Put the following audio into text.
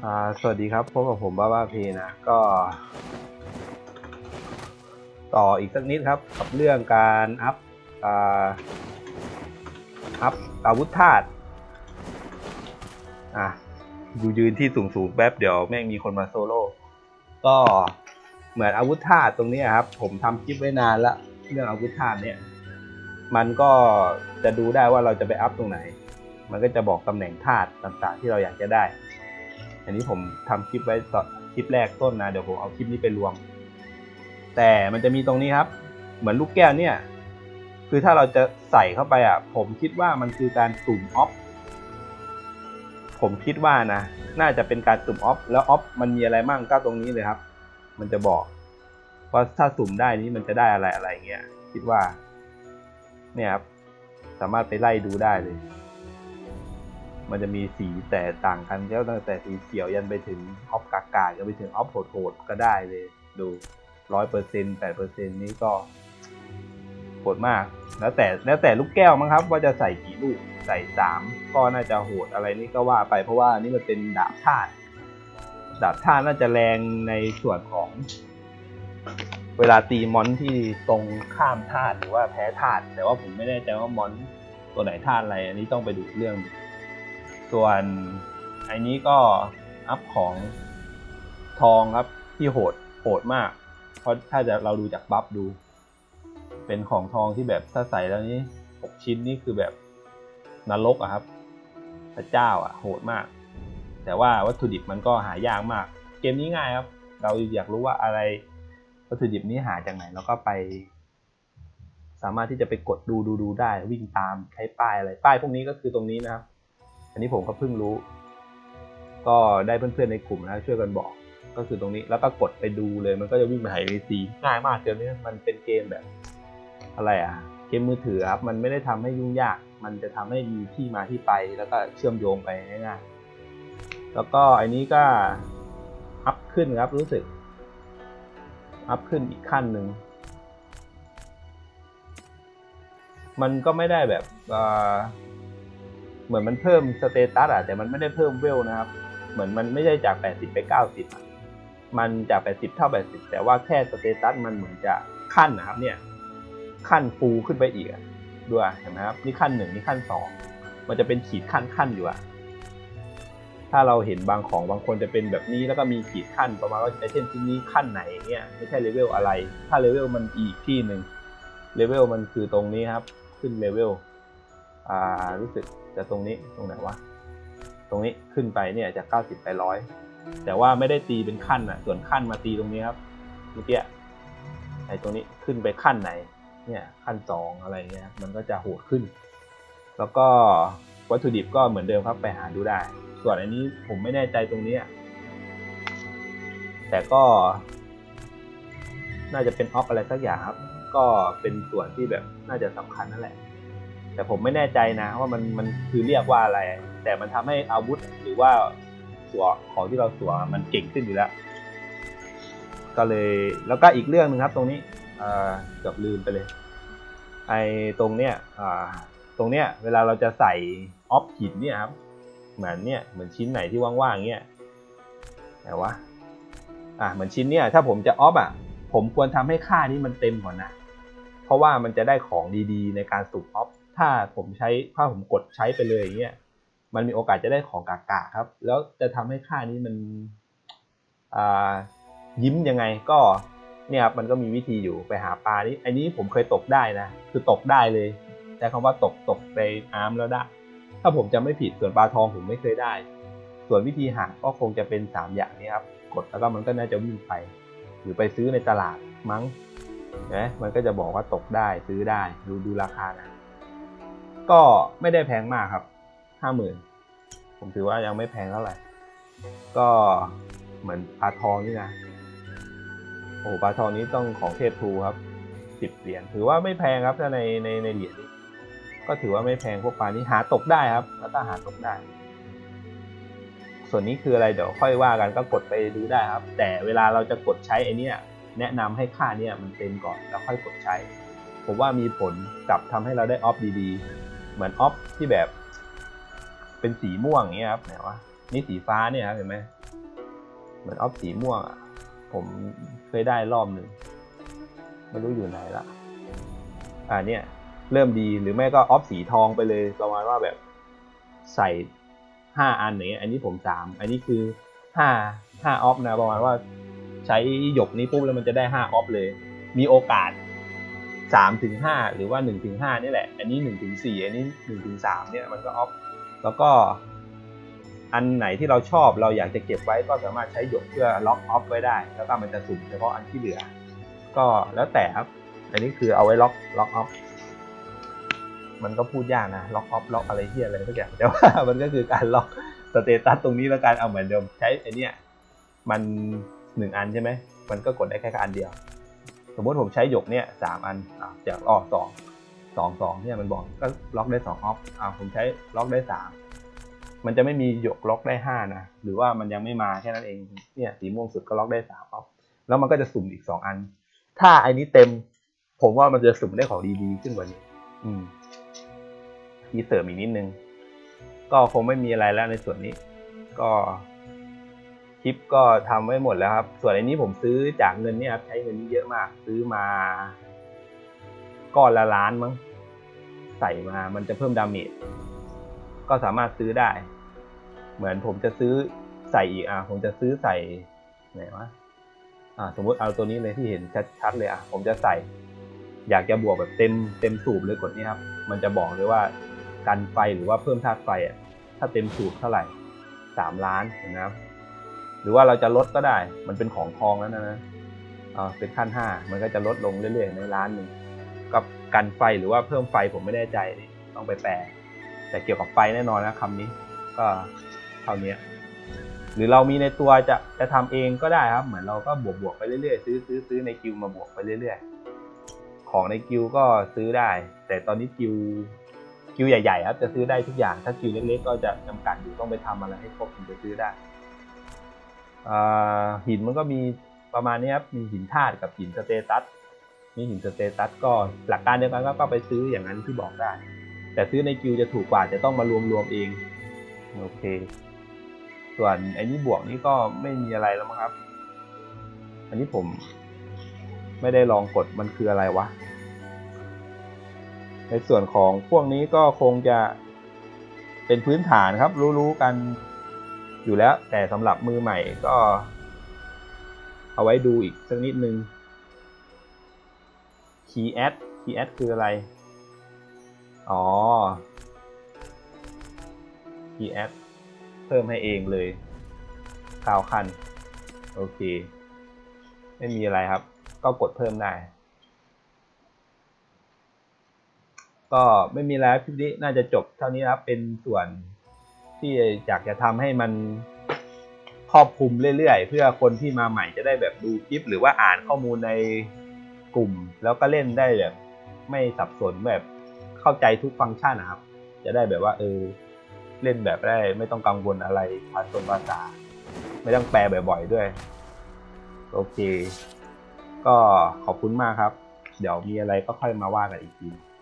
สวัสดีครับพบกับผมบ้าเพนะก็ต่ออีกสักนิดครับกับเรื่องการอัพอาวุธธาตุอยู่ยืนที่สูงแป๊บเดี๋ยวแม่งมีคนมาโซโล่ก็เหมือนอาวุธธาตุตรงนี้ครับผมทำคลิปไว้นานแล้วเรื่องอาวุธธาตุเนี่ยมันก็จะดูได้ว่าเราจะไปอัพตรงไหนมันก็จะบอกตำแหน่งธาตุต่างๆที่เราอยากจะได้อันนี้ผมทำคลิปไว้ตอนคลิปแรกต้นนะเดี๋ยวผมเอาคลิปนี้ไปรวมแต่มันจะมีตรงนี้ครับเหมือนลูกแก้วเนี่ยคือถ้าเราจะใส่เข้าไปผมคิดว่ามันคือการสุ่มออฟผมคิดว่านะน่าจะเป็นการสุ่มออฟแล้วออฟมันมีอะไรมั่งก็ตรงนี้เลยครับมันจะบอกว่าถ้าสุ่มได้นี้มันจะได้อะไรเงี้ยคิดว่าเนี่ยครับสามารถไปไล่ดูได้เลยมันจะมีสีแต่ต่างกันแล้วตั้งแต่สีเขียวยันไปถึงออฟกากๆก็ไปถึงออฟโหดก็ได้เลยดู100% 8% นี้ก็โหดมากแล้วแต่ลูกแก้วมั้งครับว่าจะใส่กี่ลูกใส่3ก็น่าจะโหดอะไรนี่ก็ว่าไปเพราะว่านี่มันเป็นดาบธาตุน่าจะแรงในส่วนของเวลาตีมอนที่ตรงข้ามธาตุหรือว่าแพ้ธาตุแต่ว่าผมไม่แน่ใจว่ามอนตัวไหนธาตุอะไรอันนี้ต้องไปดูเรื่องส่วนไอ้นี้ก็อัพของทองครับที่โหดมากเพราะถ้าเราดูจากบัฟดูเป็นของทองที่แบบถ้าใส่แล้วนี้6ชิ้นนี่คือแบบนรกครับพระเจ้าโหดมากแต่ว่าวัตถุดิบมันก็หายากมากเกมนี้ง่ายครับเราอยากรู้ว่าอะไรวัตถุดิบนี้หาจากไหนเราก็ไปสามารถที่จะไปกดดูได้วิ่งตามใช้ป้ายอะไรป้ายพวกนี้ก็คือตรงนี้นะครับอันนี้ผมก็เพิ่งรู้ก็ได้เพื่อนๆในกลุ่มนะช่วยกันบอกก็คือตรงนี้แล้วก็กดไปดูเลยมันก็จะวิ่งไปหา NPC ง่ายมากเกมนี้มันเป็นเกมแบบอะไรเกมมือถือครับมันไม่ได้ทำให้ยุ่งยากมันจะทำให้มีที่มาที่ไปแล้วก็เชื่อมโยงไปง่ายๆแล้วก็อันนี้ก็อัพขึ้นครับรู้สึกอัพขึ้นอีกขั้นหนึ่งมันก็ไม่ได้แบบเหมือนมันเพิ่มสเตตัสแต่มันไม่ได้เพิ่มเวลนะครับเหมือนมันไม่ได้จาก80ไป90มันจาก80เท่า80แต่ว่าแค่สเตตัสมันเหมือนจะขั้นนะครับเนี่ยขั้นฟูขึ้นไปอีกด้วยเห็นไหมครับนี่ขั้น1นี่ขั้น2มันจะเป็นขีดขั้นอยู่ถ้าเราเห็นบางคนจะเป็นแบบนี้แล้วก็มีขีดขั้นประมาณว่าไอเทมชิ้นนี้ขั้นไหนเนี่ยไม่ใช่เลเวลอะไรถ้าเลเวลมันอีกที่หนึ่งเลเวลมันคือตรงนี้ครับขึ้นเลเวลรู้สึกจะตรงนี้ตรงไหนวะตรงนี้ขึ้นไปเนี่ยจาก90ไป100แต่ว่าไม่ได้ตีเป็นขั้นส่วนขั้นมาตีตรงนี้ครับเมื่อกี้ไอ้ตรงนี้ขึ้นไปขั้นไหนเนี่ยขั้น2อะไรเงี้ยมันก็จะโหดขึ้นแล้วก็วัตถุดิบก็เหมือนเดิมครับไปหาดูได้ส่วนอันนี้ผมไม่แน่ใจตรงนี้แต่ก็น่าจะเป็นออฟอะไรสักอย่างครับก็เป็นส่วนที่แบบน่าจะสำคัญนั่นแหละแต่ผมไม่แน่ใจนะว่ามันคือเรียกว่าอะไรแต่มันทำให้อาวุธหรือว่าตัวของที่เราสวมมันเก่งขึ้นอยู่แล้วก็เลยแล้วก็อีกเรื่องนึงครับตรงนี้เกือบลืมไปเลยไอ้ตรงเนี้ยเวลาเราจะใส่ออฟหินเนี่ยครับเหมือนชิ้นไหนที่ว่างๆเงี้ยไหนวะเหมือนชิ้นเนี้ยถ้าผมจะออฟผมควรทำให้ค่านี้มันเต็มก่อนนะเพราะว่ามันจะได้ของดีๆในการสุ่มออฟถ้าผมกดใช้ไปเลยอย่างเงี้ยมันมีโอกาสจะได้ของกากๆครับแล้วจะทำให้ค่านี้มันยิ้มยังไงก็เนี่ยครับมันก็มีวิธีอยู่ไปหาปลานี้อันนี้ผมเคยตกได้นะคือตกได้เลยใช้คำว่าตกไปอาร์มแล้วได้ถ้าผมจำไม่ผิดส่วนปลาทองผมไม่เคยได้ส่วนวิธีหาก็คงจะเป็น3อย่างนี้ครับกดแล้วก็มันก็น่าจะวิ่งไปหรือไปซื้อในตลาดมั้งนะมันก็จะบอกว่าตกได้ซื้อได้ดูราคานะก็ไม่ได้แพงมากครับ 50,000ผมถือว่ายังไม่แพงเท่าไหร่ก็เหมือนปลาทองนี่นะโอ้ปลาทองนี้ต้องของเทพทูครับ10 เหรียญถือว่าไม่แพงครับถ้าในเหรียญนี้ก็ถือว่าไม่แพงพวกปลานี้หาตกได้ครับแล้วก็หาตกได้ส่วนนี้คืออะไรเดี๋ยวค่อยว่ากันก็กดไปดูได้ครับแต่เวลาเราจะกดใช้ไอ้นี่แนะนำให้ค่านี้มันเต็มก่อนแล้วค่อยกดใช้ผมว่ามีผลกับทำให้เราได้ออฟดีๆเหมือนออฟที่แบบเป็นสีม่วงอย่างเงี้ยครับไหนวะนี่สีฟ้าเนี่ยครับเห็นไหมเหมือนออฟสีม่วงอ่ะผมเคยได้รอบหนึ่งไม่รู้อยู่ไหนละเนี่ยเริ่มดีหรือไม่ก็ออฟสีทองไปเลยประมาณว่าแบบใส่5 อันอย่างเงี้ยอันนี้ผม3อันนี้คือ5ออฟนะประมาณว่าใช้หยกนี้ปุ๊บแล้วมันจะได้5ออฟเลยมีโอกาส3-5หรือว่า1-5นี่แหละอันนี้1-4อันนี้1-3เนี่ยมันก็ออฟแล้วก็อันไหนที่เราชอบเราอยากจะเก็บไว้ก็สามารถใช้หยกเพื่อล็อกออฟไว้ได้แล้วก็มันจะสุ่มเฉพาะอันที่เหลือก็แล้วแต่ครับอันนี้คือเอาไว้ล็อกออฟมันก็พูดยากนะล็อกออฟล็อกอะไรที่อะไรทุกอย่างแต่ว่ามันก็คือการล็อกสเตตัสตรงนี้แล้วการเอาเหมือนเดิมใช้ไอเนี้ยมัน1 อันใช่ไหมมันก็กดได้แค่อันเดียวสมมติผมใช้หยกเนี่ย3 อันจาก2เนี่ยมันบอกก็ล็อกได้2ออฟผมใช้ล็อกได้3มันจะไม่มีหยกล็อกได้5นะหรือว่ามันยังไม่มาแค่นั้นเองเนี่ยสีม่วงสุดก็ล็อกได้3ออฟแล้วมันก็จะสุ่มอีก2 อันถ้าไอ้นี้เต็มผมว่ามันจะสุ่มได้ของดีๆขึ้นกว่านี้ที่เสริมอีกนิดนึงก็คงไม่มีอะไรแล้วในส่วนนี้ก็คลิปก็ทำไว้หมดแล้วครับส่วนอันนี้ผมซื้อจากเงินเนี่ยครับใช้เงินนี้เยอะมากซื้อมาก้อนละล้านมั้งใส่มามันจะเพิ่มดาเมจก็สามารถซื้อได้เหมือนผมจะซื้อใส่อีกผมจะซื้อใส่ไหนวะสมมติเอาตัวนี้เลยที่เห็นชัดๆเลยผมจะใส่อยากจะบวกแบบเต็มสูบเลยกดนี้ครับมันจะบอกเลยว่ากันไฟหรือว่าเพิ่มธาตุไฟถ้าเต็มสูบเท่าไหร่3 ล้านนะครับหรือว่าเราจะลดก็ได้มันเป็นของทองแล้วนะเป็นขั้น5มันก็จะลดลงเรื่อยๆในล้านหนึ่งกับกันไฟหรือว่าเพิ่มไฟผมไม่แน่ใจต้องไปแปลแต่เกี่ยวกับไฟแน่นอนนะคำนี้ก็เท่านี้หรือเรามีในตัวจะทำเองก็ได้ครับเหมือนเราก็บวกไปเรื่อยๆซื้อในกิลมาบวกไปเรื่อยๆของในกิลก็ซื้อได้แต่ตอนนี้กิลใหญ่ๆครับจะซื้อได้ทุกอย่างถ้ากิลเล็กๆก็จะจำกัดอยู่ต้องไปทำอะไรให้ครบถึงจะซื้อได้หินมันก็มีประมาณนี้ครับมีหินธาตุกับหินสเตตัสมีหินสเตตัสก็หลักการเดียวกันก็ไปซื้ออย่างนั้นที่บอกได้แต่ซื้อในกิลจะถูกกว่าจะต้องมารวมเองโอเคส่วนไอ้นี้บวกนี้ก็ไม่มีอะไรแล้วมั้งครับอันนี้ผมไม่ได้ลองกดมันคืออะไรวะในส่วนของพวกนี้ก็คงจะเป็นพื้นฐานครับรู้กันอยู่แล้วแต่สำหรับมือใหม่ก็เอาไว้ดูอีกสักนิดนึง key add คืออะไรkey add เพิ่มให้เองเลย9 ขั้นโอเคไม่มีอะไรครับก็กดเพิ่มได้ก็ไม่มีอะไรคลิปนี้น่าจะจบเท่านี้ครับเป็นส่วนที่อยากจะทำให้มันครอบคลุมเรื่อยๆเพื่อคนที่มาใหม่จะได้แบบดูคลิปหรือว่าอ่านข้อมูลในกลุ่มแล้วก็เล่นได้แบบไม่สับสนแบบเข้าใจทุกฟังก์ชันนะครับจะได้แบบว่าเล่นแบบได้ไม่ต้องกังวลอะไรภาษาไม่ต้องแปลบ่อยๆด้วยโอเคก็ขอบคุณมากครับเดี๋ยวมีอะไรก็ค่อยมาว่ากันอีกที